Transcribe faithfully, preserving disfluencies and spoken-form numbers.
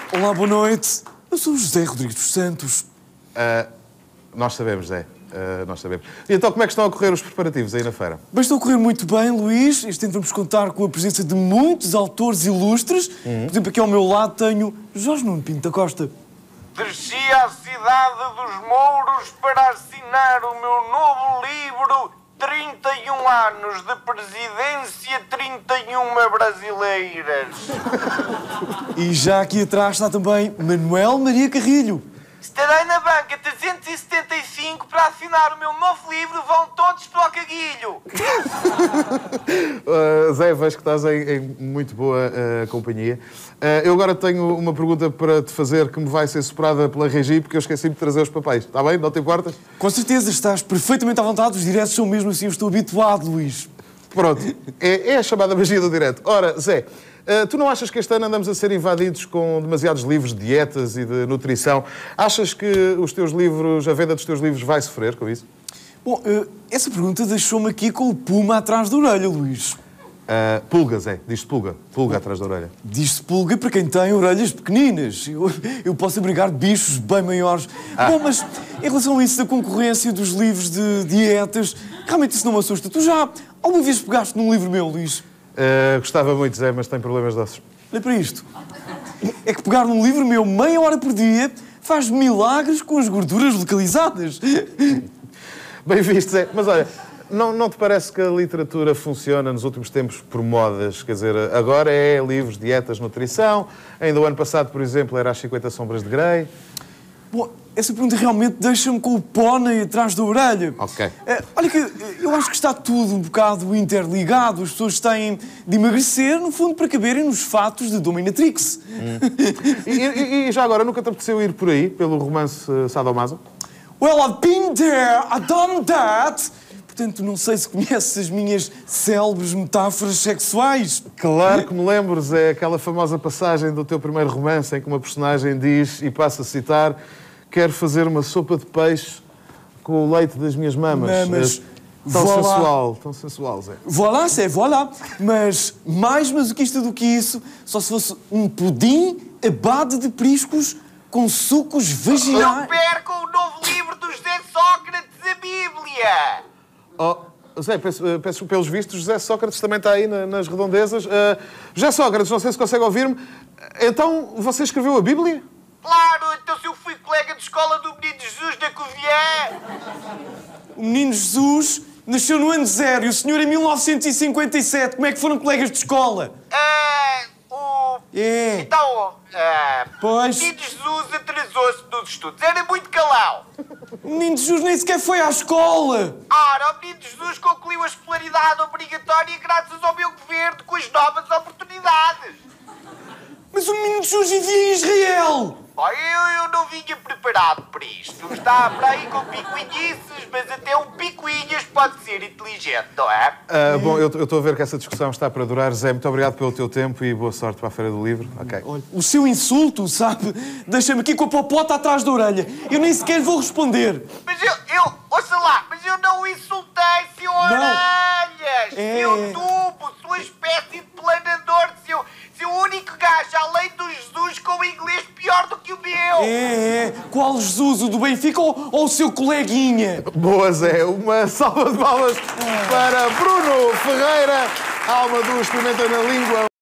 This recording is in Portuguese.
Olá, boa noite. Eu sou o José Rodrigues dos Santos. Uh, nós sabemos, Zé. Uh, nós sabemos. E então, como é que estão a correr os preparativos aí na feira? Bem, estão a correr muito bem, Luís. Este ano vamos contar com a presença de muitos autores ilustres. Uhum. Por exemplo, aqui ao meu lado tenho Jorge Nuno Pinto da Costa. Desci à cidade dos Mouros para assinar o meu novo livro trinta e um anos de presidência, trinta e uma brasileiras. E já aqui atrás está também Manuel Maria Carrilho. Estarei na banca trezentos e setenta e cinco para assinar o meu novo livro. Vão todos para o caguilho. uh, Zé, vejo que estás em, em muito boa uh, companhia. Uh, eu agora tenho uma pergunta para te fazer que me vai ser superada pela Regi, porque eu esqueci-me de trazer os papéis. Está bem? Não te importas? Com certeza, estás perfeitamente à vontade. Os diretos são mesmo assim, eu estou habituado, Luís. Pronto. É, é a chamada magia do direto. Ora, Zé, uh, tu não achas que este ano andamos a ser invadidos com demasiados livros de dietas e de nutrição? Achas que os teus livros, a venda dos teus livros vai sofrer com isso? Bom, uh, essa pergunta deixou-me aqui com o puma atrás da orelha, Luís. Uh, pulga, Zé. Diz-se pulga. Pulga atrás da orelha. Diz-se pulga para quem tem orelhas pequeninas. Eu, eu posso abrigar bichos bem maiores. Ah. Bom, mas em relação a isso da concorrência dos livros de dietas, realmente isso não me assusta. Tu já alguma vez pegaste num livro meu, Luís? Uh, gostava muito, Zé, mas tem problemas de ossos. Olha para isto. É que pegar num livro meu meia hora por dia faz milagres com as gorduras localizadas. Bem visto, Zé. Mas olha, não, não te parece que a literatura funciona nos últimos tempos por modas? Quer dizer, agora é livros, dietas, nutrição. Ainda o ano passado, por exemplo, era As cinquenta Sombras de Grey. Bom, essa pergunta realmente deixa-me com o pônei atrás da orelha. Ok. É, olha que eu acho que está tudo um bocado interligado. As pessoas têm de emagrecer, no fundo, para caberem nos fatos de Dominatrix. Hum. e, e, e já agora, nunca te apeteceu ir por aí, pelo romance uh, Sadomaso? Well, I've been there, I've done that. Portanto, não sei se conheces as minhas célebres metáforas sexuais. Claro que me lembro, Zé, aquela famosa passagem do teu primeiro romance em que uma personagem diz, e passo a citar, quero fazer uma sopa de peixe com o leite das minhas mamas. Mamas. É, tão Voilà. sensual, tão sensual, Zé. Voilà, c'est voilà. Mas mais masoquista do que isso, só se fosse um pudim à base de priscos com sucos vaginais. Não percam o novo livro do José Sócrates, a Bíblia. Oh, Zé, peço, peço pelos vistos, José Sócrates também está aí na, nas redondezas. Uh, José Sócrates, não sei se consegue ouvir-me. Então, você escreveu a Bíblia? Claro, então se eu fui colega de escola do Menino Jesus da Covilhã. O menino Jesus nasceu no ano zero e o senhor em mil novecentos e cinquenta e sete. Como é que foram colegas de escola? Ah, o... É. Então, ah, Pois. o Menino Jesus atrasou-se nos estudos. Era muito calão. O menino Jesus nem sequer foi à escola. Ora, o Menino Jesus concluiu a escolaridade obrigatória graças ao meu governo com as novas oportunidades. Mas o menino Jesus vivia em Israel. Oh, eu, eu não vinha preparado para isto. Está para aí com picuinhices, mas até um picuinhas pode ser inteligente, não é? Uh, bom, eu estou a ver que essa discussão está para durar. Zé, muito obrigado pelo teu tempo e boa sorte para a Feira do Livro. Ok. Olha, o seu insulto, sabe, deixa-me aqui com a popota atrás da orelha. Eu nem sequer vou responder. Mas eu, eu, ouça lá, mas eu não o insultei, seu orelhas, É. seu tubo, sua espécie de planador, seu, seu único gajo, além do Jesus, com o inglês pior do que o meu. É, é. Qual Jesus, o do Benfica ou, ou o seu coleguinha? Boa, Zé. Uma salva de palmas para Bruno Ferreira, alma do Experimenta na Língua.